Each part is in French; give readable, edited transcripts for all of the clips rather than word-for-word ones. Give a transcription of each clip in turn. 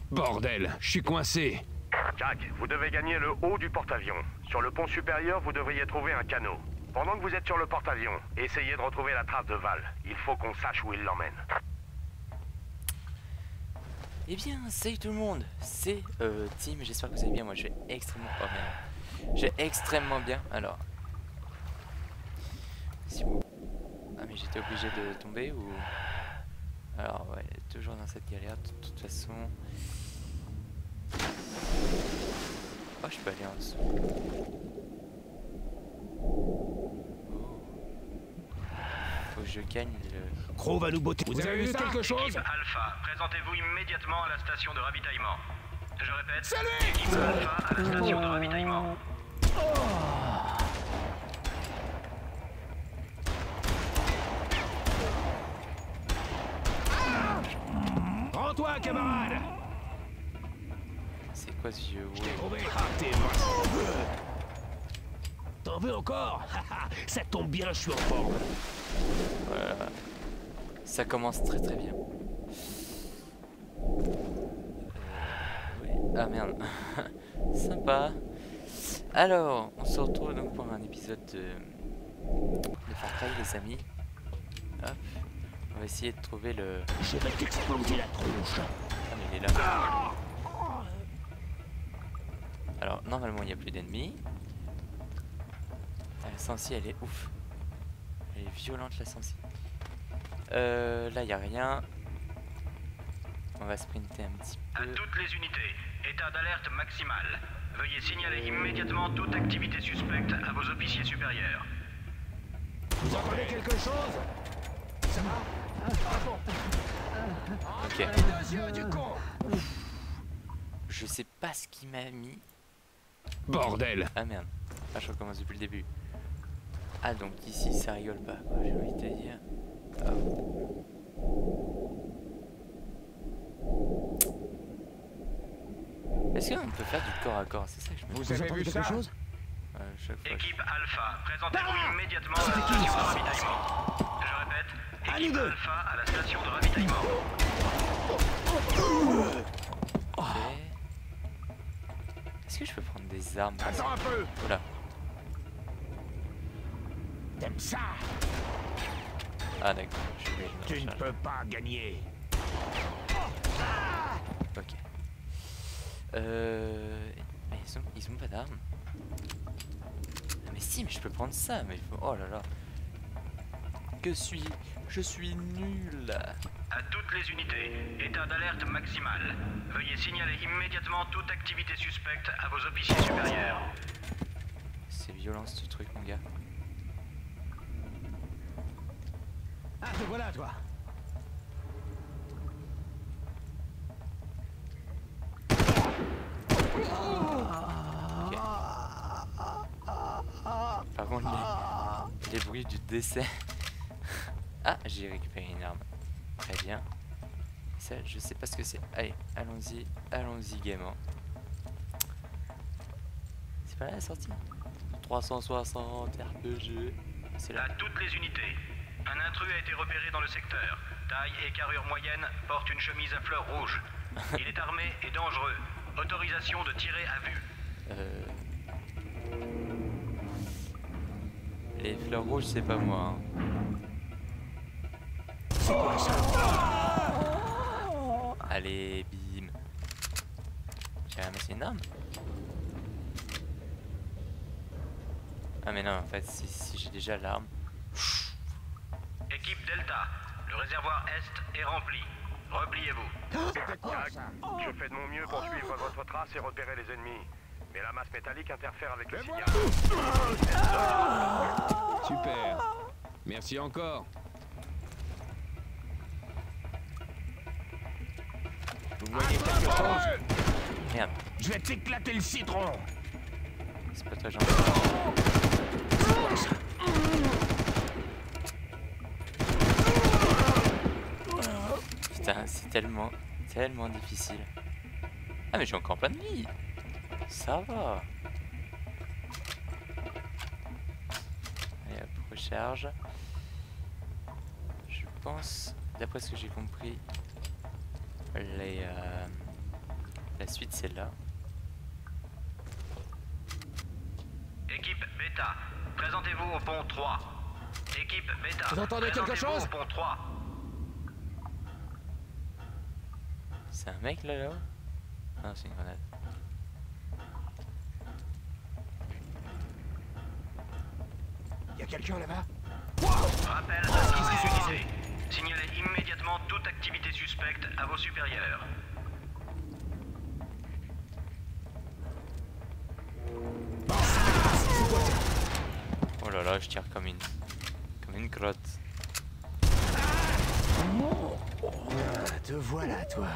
Bordel, je suis coincé. Jack, vous devez gagner le haut du porte-avions. Sur le pont supérieur, vous devriez trouver un canot. Pendant que vous êtes sur le porte-avions, essayez de retrouver la trace de Val. Il faut qu'on sache où il l'emmène. Eh bien, salut tout le monde, c'est Tim, j'espère que vous allez bien, moi je vais extrêmement bien. J'ai extrêmement bien, alors... Si vous... Ah mais j'étais obligé de tomber ou... Alors ouais, toujours dans cette galère, de toute façon... Oh, je peux aller en dessous. Faut que je gagne le... Crow va nous botter. Vous avez vu quelque chose? Équipe Alpha, présentez-vous immédiatement à la station de ravitaillement. Je répète, Salut. équipe Alpha à la station de ravitaillement. Rends-toi, camarade. C'est quoi ce vieux? Je t'ai trouvé. Ah, t'es mort. T'en veux encore? Ça tombe bien, je suis en forme. Voilà. Ça commence très très bien. Oui. Ah merde. Sympa. Alors, on se retrouve donc pour un épisode de Far Cry, les amis. Hop. On va essayer de trouver le... Je vais t'exploser la tronche. Ah mais il est là. Alors, normalement, il n'y a plus d'ennemis. La sensi, elle est ouf. Elle est violente, la sensi. Là, il n'y a rien. On va sprinter un petit À peu. toutes les unités, état d'alerte maximal. Veuillez signaler immédiatement toute activité suspecte à vos officiers supérieurs. Vous entendez quelque chose? Ça va? Ok. Les yeux du con. Je sais pas ce qu'il m'a mis. Bordel. Ah merde. Ah, je recommence depuis le début. Ah, donc ici, ça rigole pas, quoi, j'ai envie de te dire. Est-ce qu'on peut faire du corps à corps? C'est ça que je me dis. Vous avez vu quelque chose? Chaque fois, Équipe Alpha, présentez-vous immédiatement à la station de ravitaillement. Je répète, équipe Alpha à la station de ravitaillement. Ok. Est-ce que je peux prendre des armes? Attends un peu. Voilà. T'aimes ça? Ah d'accord, je vais Tu ne peux pas gagner. Ok. Mais ils ont pas d'armes. Ah mais si, mais je peux prendre ça, mais il faut... Oh là là. Je suis nul. À toutes les unités, état d'alerte maximal. Veuillez signaler immédiatement toute activité suspecte à vos officiers supérieurs. C'est violent ce truc, mon gars. Ah, te voilà, toi. Par contre, les bruits du décès. Ah, j'ai récupéré une arme. Très bien. Ça, je sais pas ce que c'est. Allez, allons-y gaiement. C'est pas là la sortie? 360 RPG. C'est là. À toutes les unités, un intrus a été repéré dans le secteur. Taille et carrure moyenne, porte une chemise à fleurs rouges. Il est armé et dangereux. Autorisation de tirer à vue. Les fleurs rouges, c'est pas moi. Hein. Allez, bim. J'ai ramassé une arme. Ah mais non, en fait, si j'ai déjà l'arme. Équipe Delta, le réservoir Est est rempli. Repliez-vous. Jack, je fais de mon mieux pour suivre votre trace et repérer les ennemis. Mais la masse métallique interfère avec le signal. Super. Merci encore. Vous voyez quelque chose? Merde, Je vais t'éclater le citron. c'est pas très gentil. Putain, c'est tellement difficile. Ah mais j'ai encore plein de vie. Ça va. Allez hop, recharge. Je pense, d'après ce que j'ai compris, La suite, c'est là. Équipe Beta, présentez-vous au pont 3. Équipe Beta, Vous entendez quelque présentez-vous chose? au pont 3. C'est un mec là, là-haut? Non, c'est une grenade. Y a quelqu'un là-bas? Rappel à toutes les unités. Signalez immédiatement toute activité suspecte à vos supérieurs. Oh là là, je tire comme une grotte. Te voilà, toi.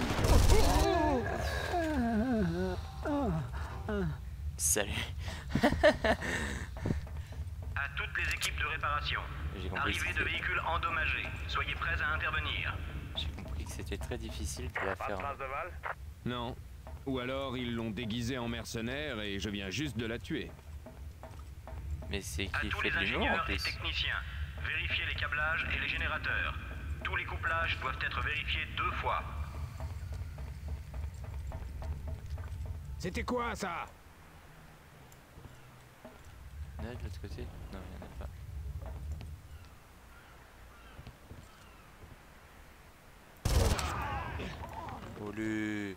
Salut. À toutes les équipes de réparation. J'ai compris. Arrivée de véhicules endommagés. Soyez prêts à intervenir. J'ai compris que c'était très difficile de la Pas de faire. trace de Val? Non. Ou alors ils l'ont déguisée en mercenaire et je viens juste de la tuer. Mais c'est À qui tous fait les de l'humour en ingénieurs et plus. techniciens, vérifiez les câblages et les générateurs. Tous les couplages doivent être vérifiés 2 fois. C'était quoi ça? Là, de l'autre côté? Non, il n'y en a pas. Olé.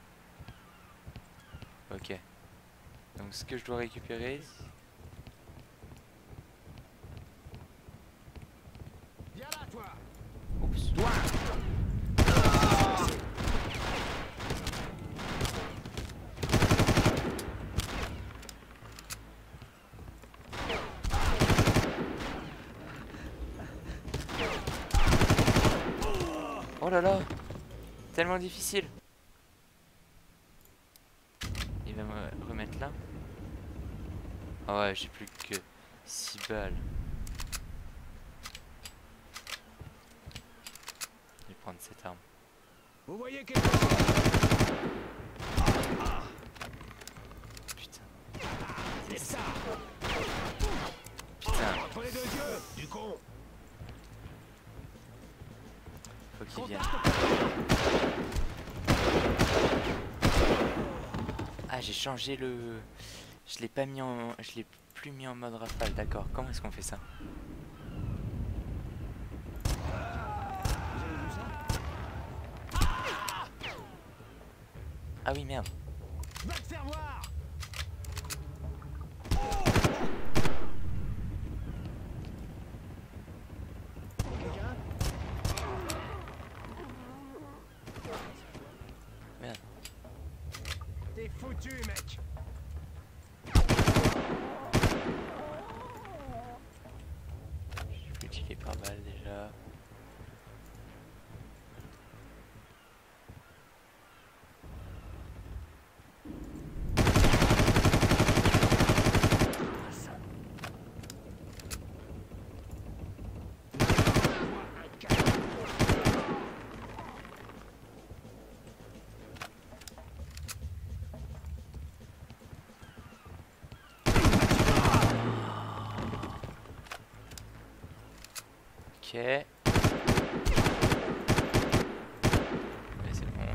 Ok. Donc ce que je dois récupérer... Viens là, toi. Oups. Toi. Oh là là. Tellement difficile. Il va me remettre là. Ah ouais, j'ai plus que 6 balles. Je vais prendre cette arme. Vous voyez quelque chose? Putain. C'est ça. Putain. Entre les deux yeux, du con. Faut qu'il vienne. Ah, j'ai changé le... Je l'ai pas mis en... Je l'ai plus mis en mode rafale, d'accord. Comment est-ce qu'on fait ça? Ah oui, merde. Va te faire voir. Merde. T'es foutu, mec. J'ai plus tiré par balle déjà. Ok. Mais c'est bon.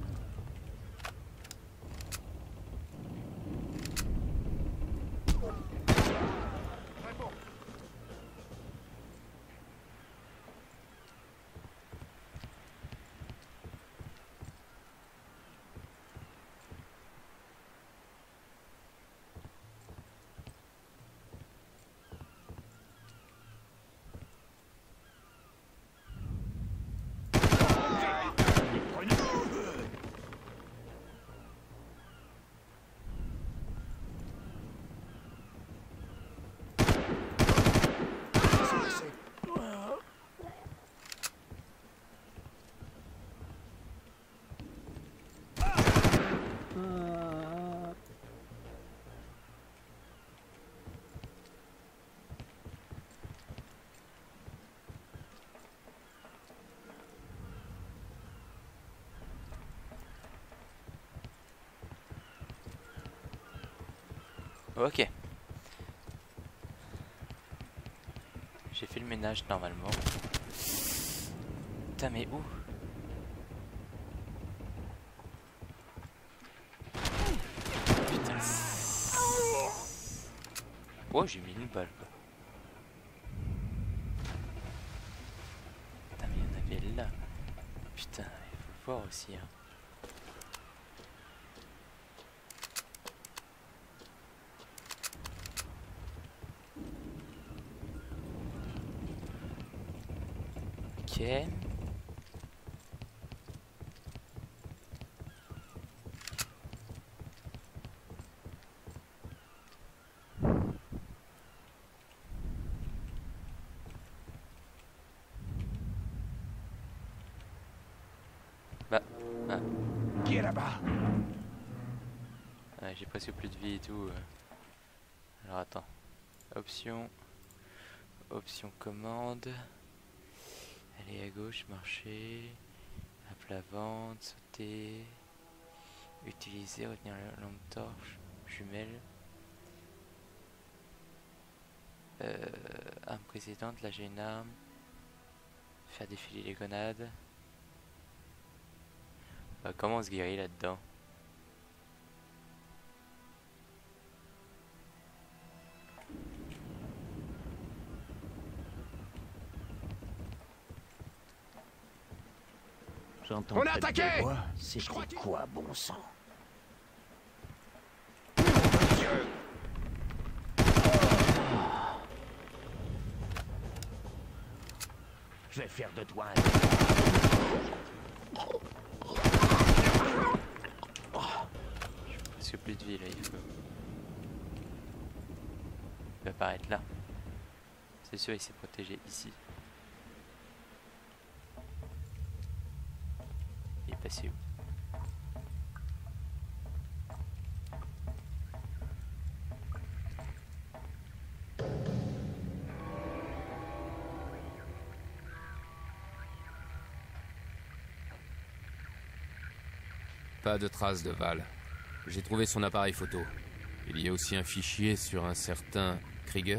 Ok. J'ai fait le ménage normalement. Putain, mais où? Oh, j'ai mis une balle quoi. Putain, mais il y en avait là. Putain, il faut voir aussi. Hein. Ok. Bah, ah. Qui est là-bas? Ouais, j'ai presque plus de vie et tout. Alors attends. Option. Option commande. Aller à gauche, marcher. À plat vente, sauter. Utiliser, retenir la lampe torche. Jumelle. Arme précédente, là j'ai une arme. Faire défiler les grenades. Bah, comment on se guérit là-dedans? On est attaqué! C'était quoi, bon sang? Je vais faire de toi un... Parce que plus de vie là, il faut. Il va apparaître là. C'est sûr, il s'est protégé ici. Il est passé où? Pas de traces de Val. J'ai trouvé son appareil photo. Il y a aussi un fichier sur un certain Krieger.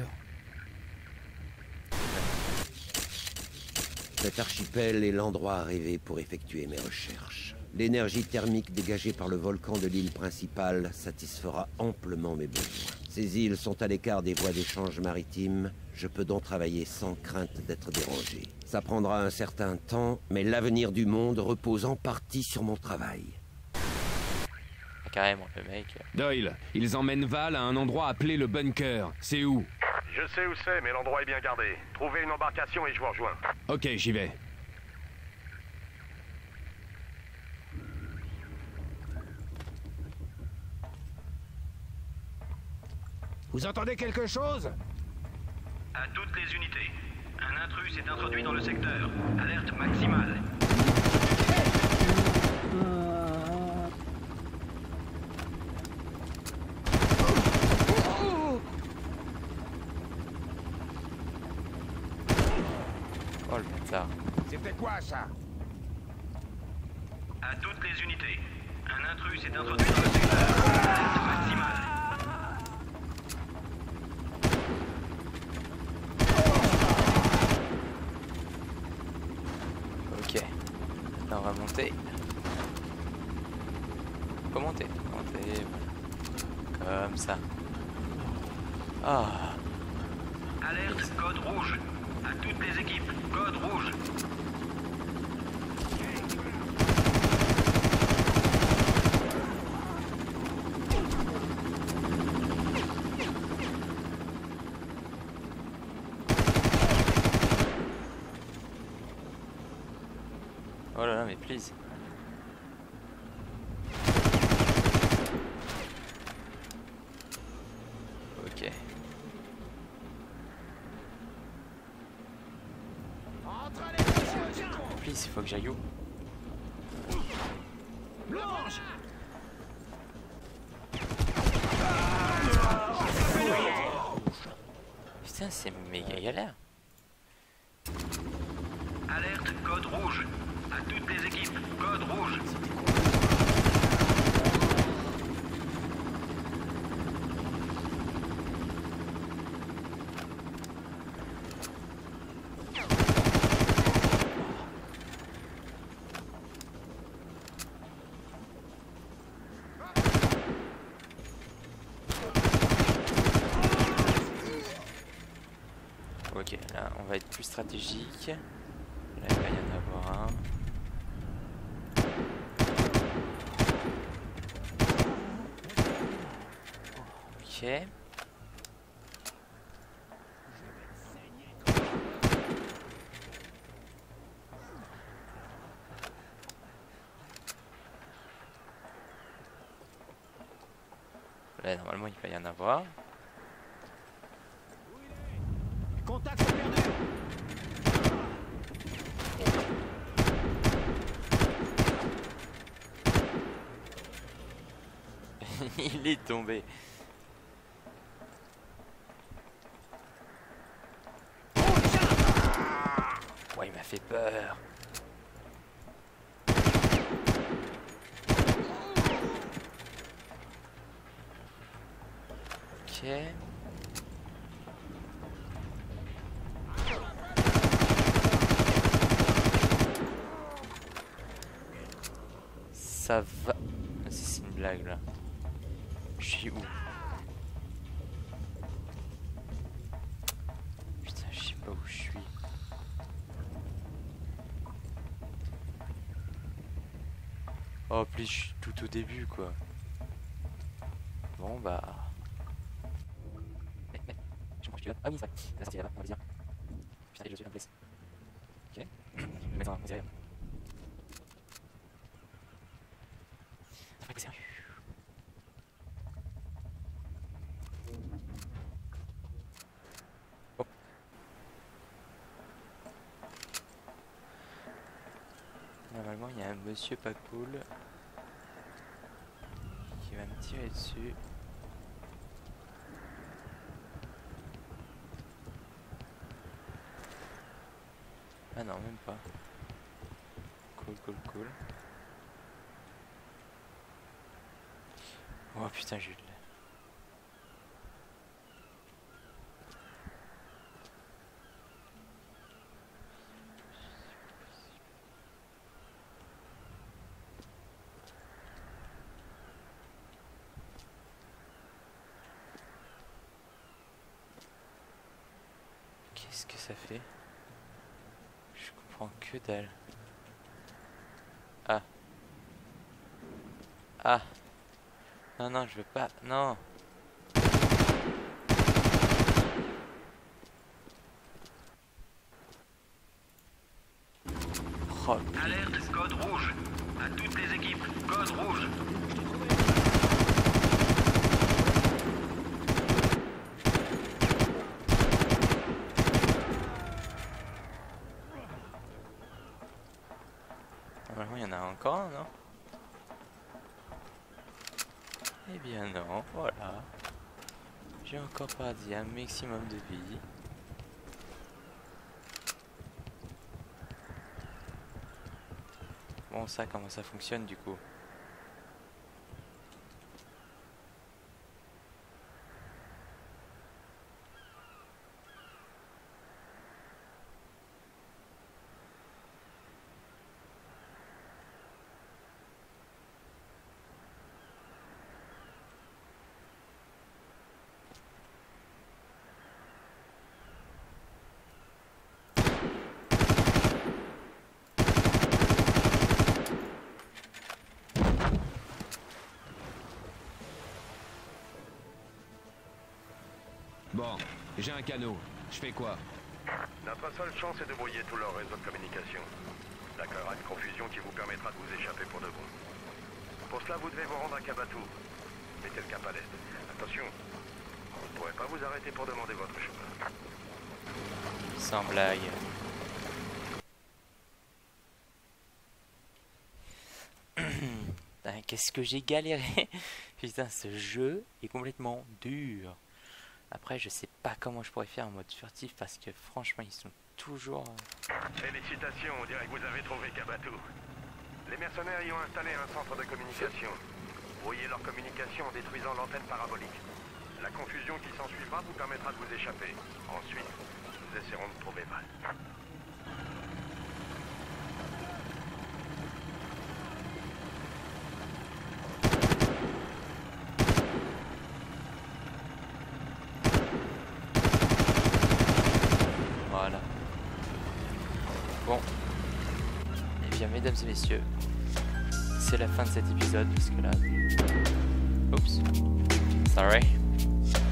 Cet archipel est l'endroit rêvé pour effectuer mes recherches. L'énergie thermique dégagée par le volcan de l'île principale satisfera amplement mes besoins. Ces îles sont à l'écart des voies d'échange maritimes. Je peux donc travailler sans crainte d'être dérangé. Ça prendra un certain temps, mais l'avenir du monde repose en partie sur mon travail. Carrément, le mec. Doyle, ils emmènent Val à un endroit appelé le bunker. C'est où? Je sais où c'est, mais l'endroit est bien gardé. Trouvez une embarcation et je vous rejoins. Ok, j'y vais. Vous entendez quelque chose? À toutes les unités. Un intrus s'est introduit dans le secteur. Alerte maximale. Oh le bâtard. C'était quoi ça? À toutes les unités. Un intrus s'est introduit dans le secteur. Alerte maximale. Ok. Là on va monter. Faut monter. Monter. Voilà. Comme ça. Ah. Alerte code rouge. À toutes les équipes. Code rouge. Oh là là, mais please. Ok. Please, il faut que j'aille où? Putain, c'est méga galère. Alerte code rouge. À toutes les équipes. Code rouge. Là, on va être plus stratégique. Là, il va y en avoir un. Ok. Là, normalement, il va y en avoir. Contact perdu. Il est tombé. Ouais, il m'a fait peur. Ok. Ça va. C'est une blague là. Je suis où? Putain, je sais pas où je suis. Oh, plus je suis tout au début quoi. Bon bah. Mais, je crois que je suis là. Ah oui, c'est vrai. Là, c'était là-bas, on va dire. Putain, je suis un place. Ok. Je vais me mettre en derrière. Ça va passer. Oh. Normalement, il y a un monsieur pas cool qui va me tirer dessus. Ah non, même pas. Cool, cool, cool. Oh putain, j'ai eu de la... Qu'est-ce que ça fait? Je comprends que dalle. Ah. Ah. Non, non, je veux pas. Non. Oh, Alerte, code rouge. À toutes les équipes, code rouge. normalement, il y en a encore un, non? Eh bien non, voilà. J'ai encore perdu un maximum de vie. Bon, ça, comment ça fonctionne du coup? Bon, j'ai un canot. Je fais quoi? Notre seule chance est de brouiller tout leur réseau de communication. La Correct Confusion qui vous permettra de vous échapper pour de bon. Pour cela, vous devez vous rendre à Kabatou. Mettez le cap à l'est. Attention, vous ne pourrez pas vous arrêter pour demander votre chemin. Sans blague. Putain, qu'est-ce que j'ai galéré. Putain, ce jeu est complètement dur. Après, je sais pas comment je pourrais faire en mode furtif parce que franchement, ils sont toujours... Félicitations, on dirait que vous avez trouvé Kabatou. Les mercenaires y ont installé un centre de communication. Brouillez leur communication en détruisant l'antenne parabolique. La confusion qui s'ensuivra vous permettra de vous échapper. Ensuite, nous essaierons de trouver Val. Voilà. mesdames et messieurs, c'est la fin de cet épisode parce que là... Oups. Sorry.